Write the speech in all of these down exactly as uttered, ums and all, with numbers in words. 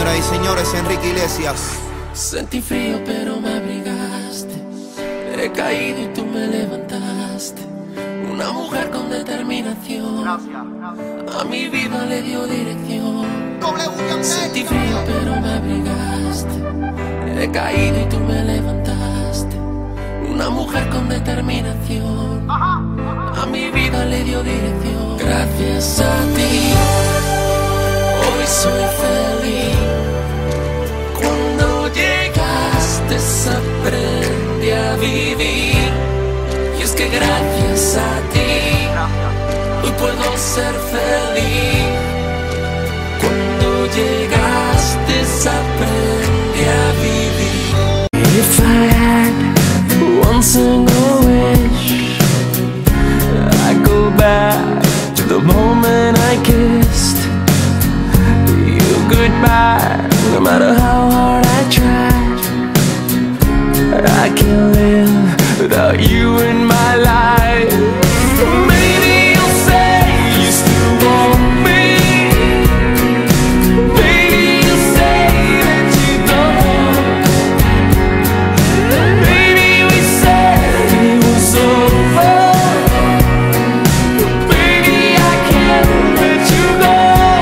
Señoras y señores, Enrique Iglesias. Sentí frío pero me abrigaste. He caído y tú me levantaste. Una mujer con determinación. A mi vida le dio dirección. Sentí frío pero me abrigaste. He caído y tú me levantaste. Una mujer con determinación. A mi vida le dio dirección. Gracias a ti hoy soy feliz. Cuando llegaste aprendí a vivir. Y es que gracias a ti hoy puedo ser feliz. Cuando llegaste aprendí a vivir. If I had one single wish, I'd go back to the moment I kissed you goodbye. No matter how hard I tried, I can't live without you in my life. Maybe you'll say you still want me. Maybe you'll say that you don't. Maybe we said it was over. Baby, I can't let you go.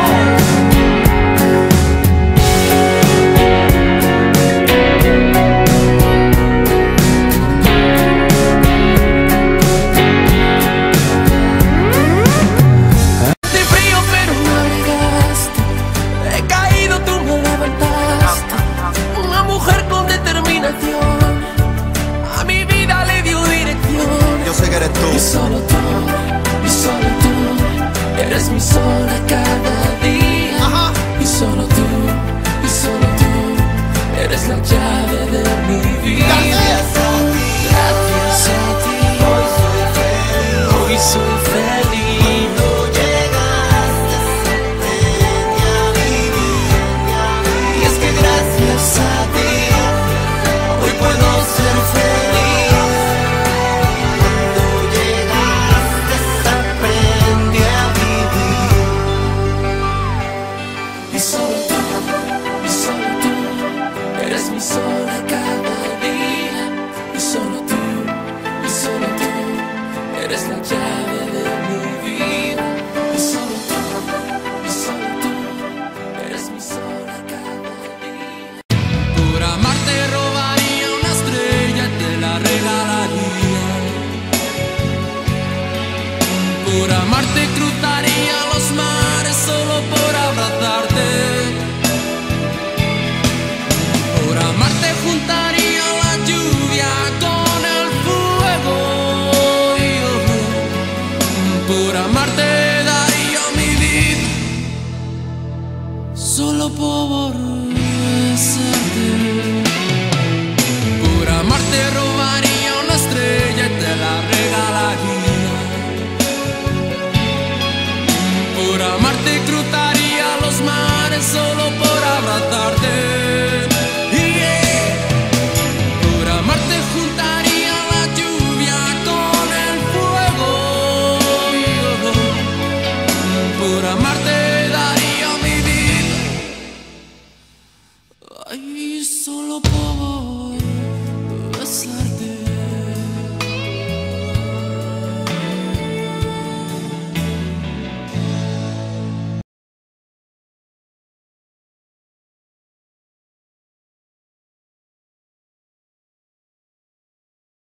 Y solo tú, y solo tú, eres mi sol a cada día. Ajá. Y solo tú, y solo tú, eres la llave de mi vida. Gracias a ti, gracias a ti, hoy soy feliz. Hoy soy feliz. Cuando llegaste aprendí a vivir. Y es que gracias a ti hoy puedo ser feliz. Y solo tú, y solo tú, eres mi sol a cada día. Y solo tú, y solo tú, eres la llave de mi vida. Y solo tú, y solo tú, eres mi sol a cada día. Por amarte robaría una estrella y te la regalaría. Por amarte cruzaría los mares solo por abrazarte. Por amarte juntaría la lluvia con el fuego. Por amarte daría mi vida solo por